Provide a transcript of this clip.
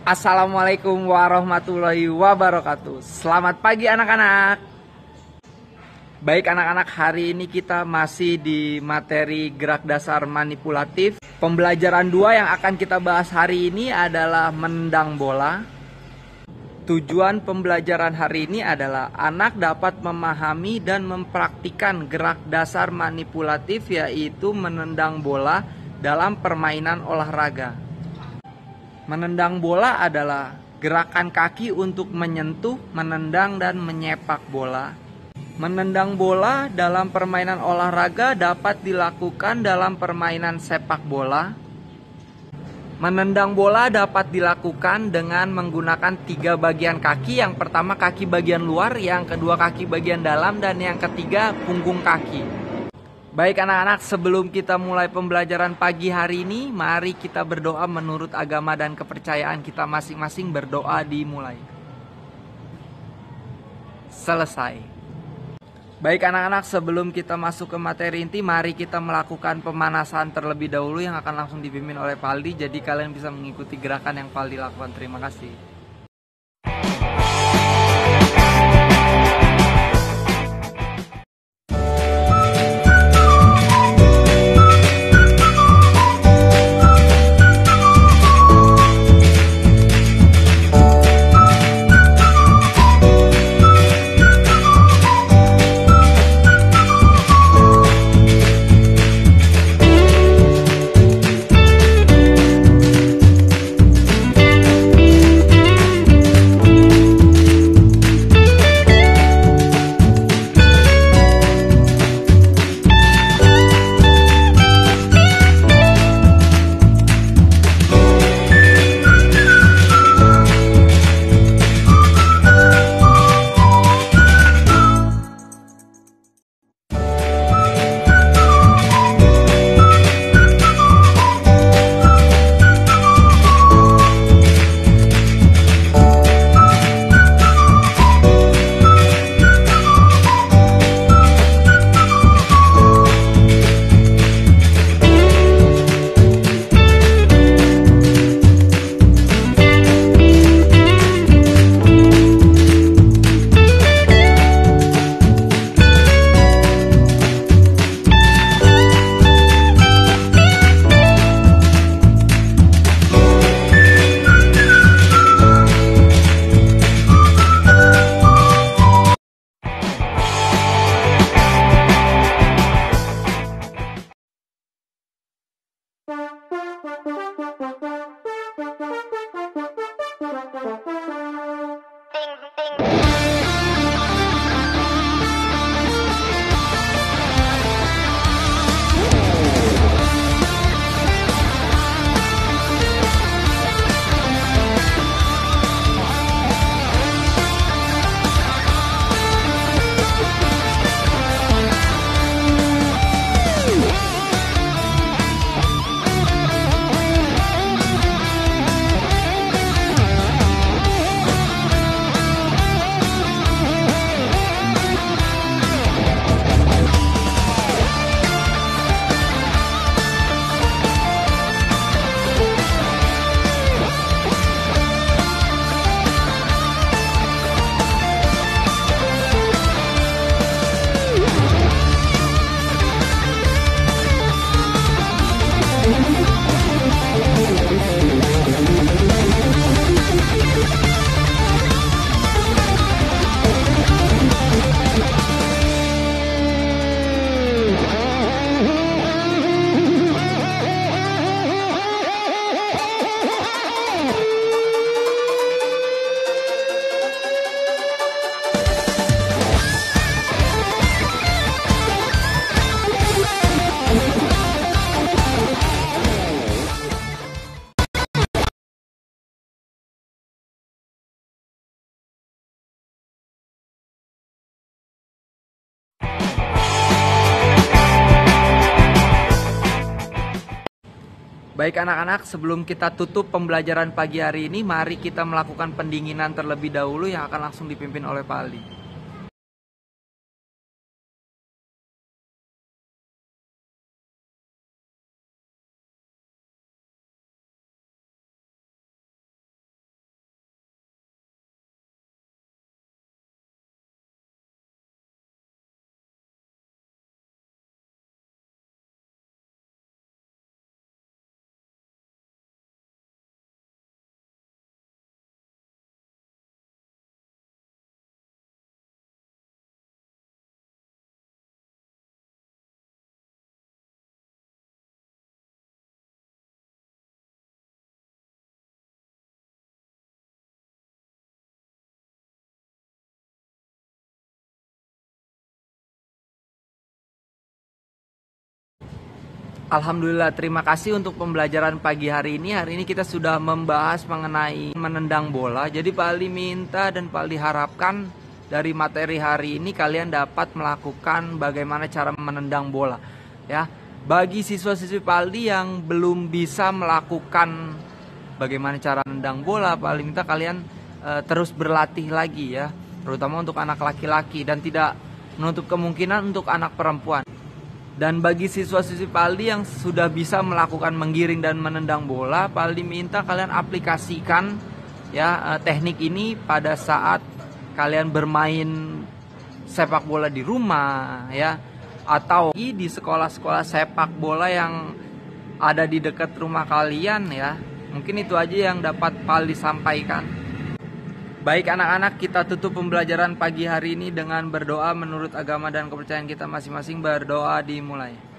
Assalamualaikum warahmatullahi wabarakatuh. Selamat pagi anak-anak. Baik anak-anak, hari ini kita masih di materi gerak dasar manipulatif. Pembelajaran 2 yang akan kita bahas hari ini adalah menendang bola. Tujuan pembelajaran hari ini adalah anak dapat memahami dan mempraktikkan gerak dasar manipulatif, yaitu menendang bola dalam permainan olahraga. Menendang bola adalah gerakan kaki untuk menyentuh, menendang, dan menyepak bola. Menendang bola dalam permainan olahraga dapat dilakukan dalam permainan sepak bola. Menendang bola dapat dilakukan dengan menggunakan 3 bagian kaki. Yang pertama kaki bagian luar, yang kedua kaki bagian dalam, dan yang ketiga punggung kaki. Baik anak-anak, sebelum kita mulai pembelajaran pagi hari ini, mari kita berdoa menurut agama dan kepercayaan kita masing-masing. Berdoa dimulai. Selesai. Baik anak-anak, sebelum kita masuk ke materi inti, mari kita melakukan pemanasan terlebih dahulu yang akan langsung dipimpin oleh Pak Aldi. Jadi kalian bisa mengikuti gerakan yang Pak Aldi lakukan. Terima kasih. Baik anak-anak, sebelum kita tutup pembelajaran pagi hari ini, mari kita melakukan pendinginan terlebih dahulu yang akan langsung dipimpin oleh Pak Aldi. Alhamdulillah, terima kasih untuk pembelajaran pagi hari ini. Hari ini kita sudah membahas mengenai menendang bola. Jadi Pak Ali minta dan Pak Ali harapkan dari materi hari ini kalian dapat melakukan bagaimana cara menendang bola. Ya, bagi siswa-siswi Pak Ali yang belum bisa melakukan bagaimana cara menendang bola, Pak Ali minta kalian terus berlatih lagi ya, terutama untuk anak laki-laki dan tidak menutup kemungkinan untuk anak perempuan. Dan bagi siswa-siswi Pak Ali yang sudah bisa melakukan menggiring dan menendang bola, Pak Ali minta kalian aplikasikan ya teknik ini pada saat kalian bermain sepak bola di rumah ya, atau di sekolah-sekolah sepak bola yang ada di dekat rumah kalian ya. Mungkin itu aja yang dapat Pak Ali sampaikan. Baik anak-anak, kita tutup pembelajaran pagi hari ini dengan berdoa menurut agama dan kepercayaan kita masing-masing. Berdoa dimulai.